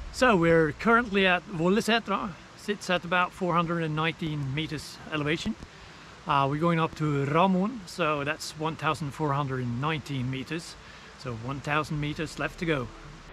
So we're currently at Vollane, sits at about 419 meters elevation. We're going up to Ramoen, so that's 1,419 meters. So 1,000 meters left to go.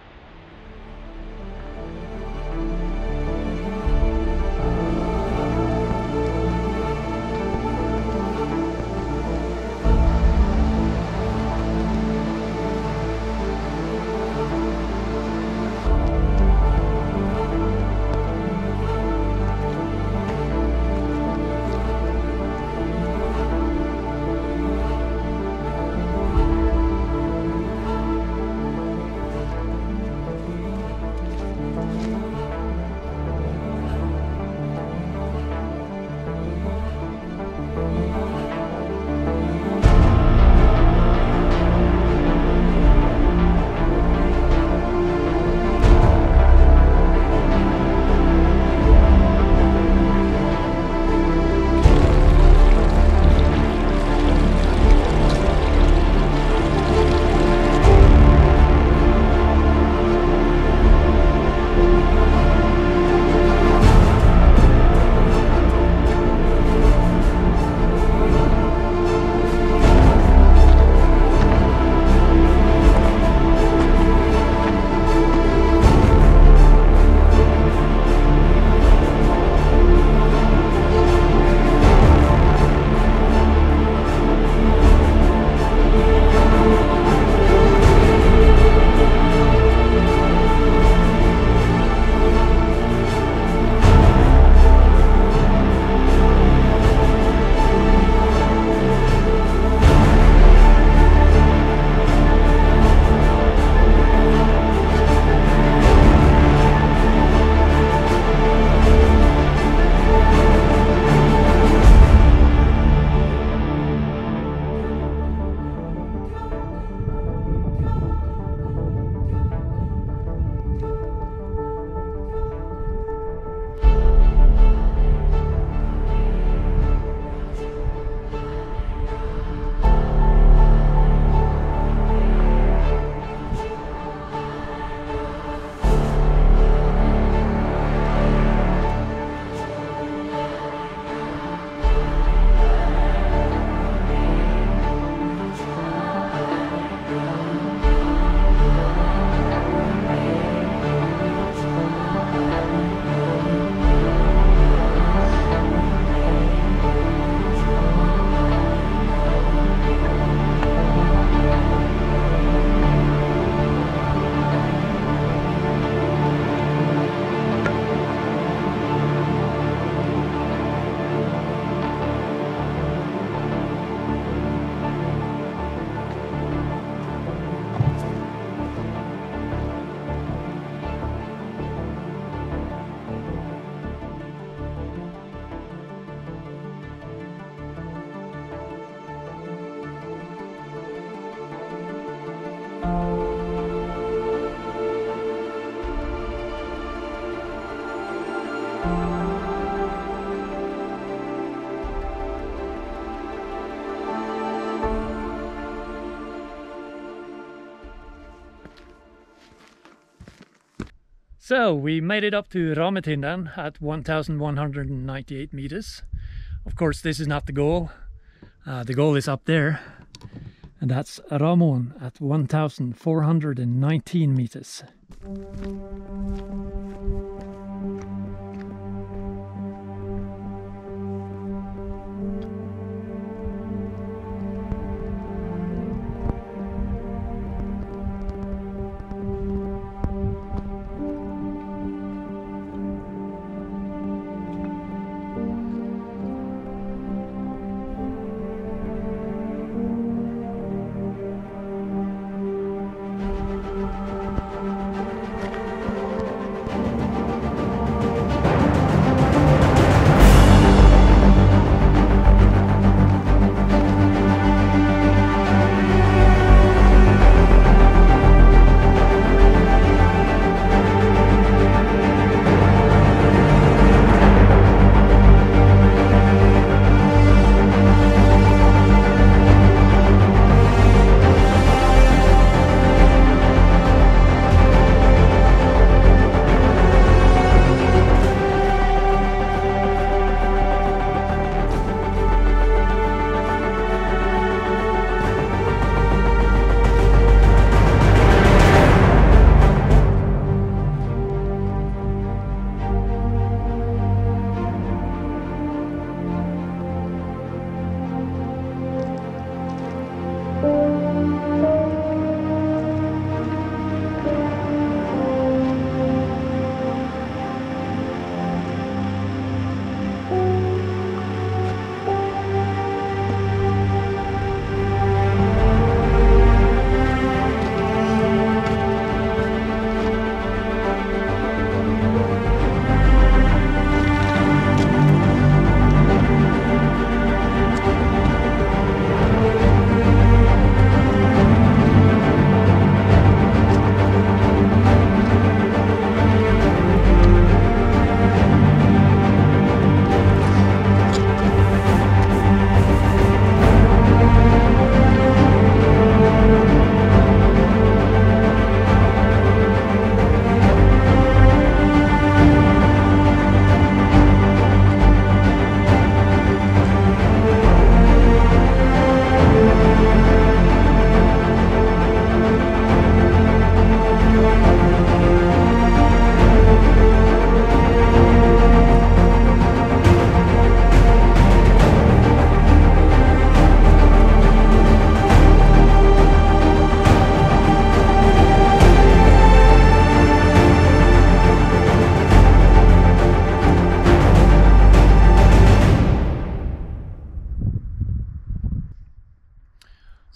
So we made it up to Rametinden at 1,198 meters. Of course, this is not the goal. The goal is up there, and that's Ramoen at 1,419 meters.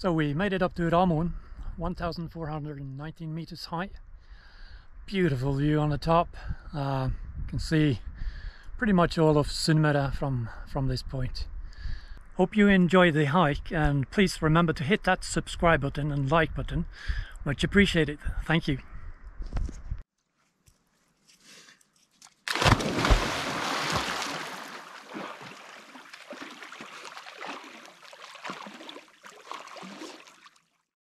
So we made it up to Ramoen, 1,419 meters high. Beautiful view on the top. You can see pretty much all of Sunnmøre from this point. Hope you enjoyed the hike, and please remember to hit that subscribe button and like button. Much appreciated. Thank you.